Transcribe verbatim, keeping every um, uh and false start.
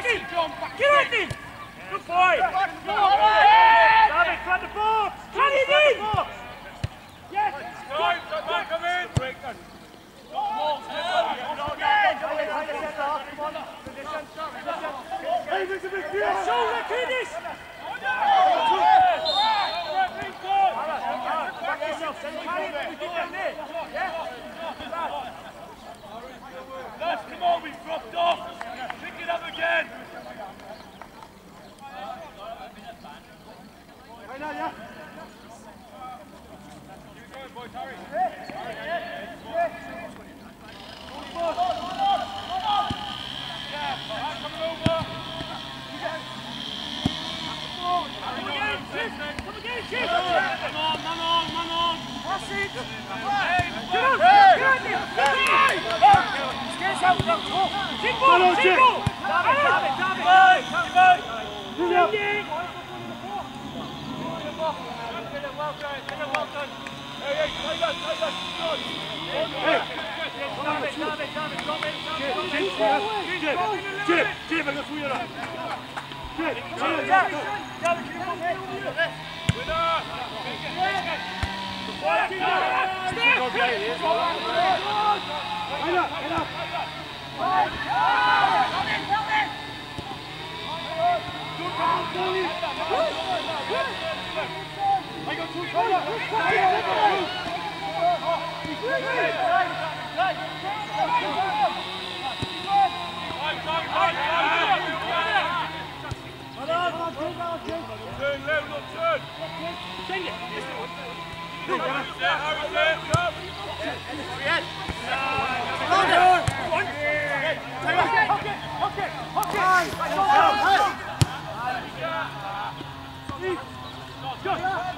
in! Get out in! Good boy! David, front the box! Cut it in! Yes! Time, come come in! Hey, there's a big deal! Shoulder, finish! Back yourself, send it down there! Yeah? Lads, come on, we've dropped off! Pick it up again! Right now, yeah? Keep it going, boys, hurry! Yeah, coming over! Come again, shift! Come again, shift! Man on, man on, man on! Pass it! Hey! Get out! Get out there! Get out! Simple! Simple! David, David, David! David! Send it! Well done, well done! Hey, hey, Taylor, Taylor, good! Hey! David, David, David, drop it! Chip, Chip, let's wheel it up! Chip, David, can you come here? Winner! I got two shoulders. Turn, level up, turn! Send it. Yeah, Harry's there, come! Go!